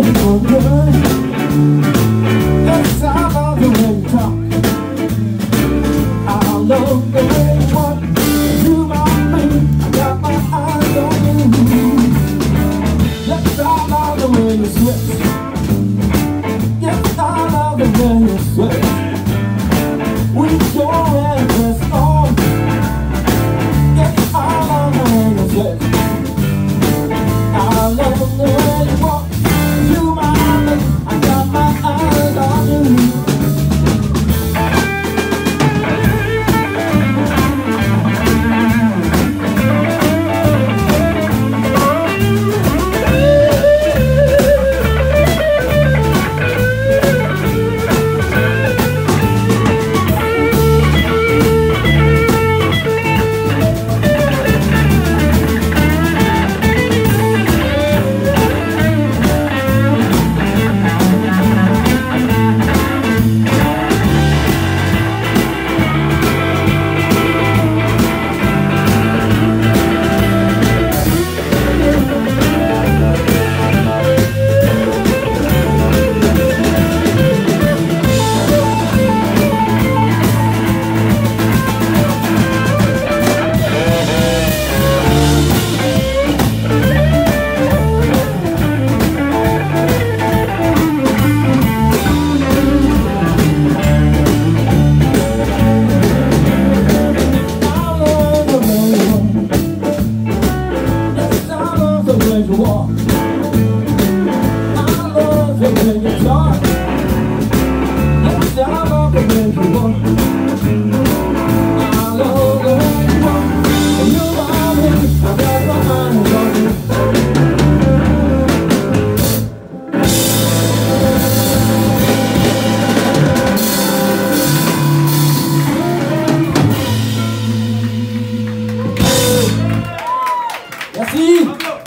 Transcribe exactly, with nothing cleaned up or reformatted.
Yes, I love the way you talk. I love the way you walk. You my baby, I got my eyes on you. Yes, I love the way you sweat. Yes, I love the way you sweat. With your red dress on. Yes, I love the way you sweat. I love the way you walk. You my baby, I got my eyes on you. Walk. I love the way you talk. Yes, I love the way you walk. I love the way you walk. And you're my baby, I got my eyes on you. Merci.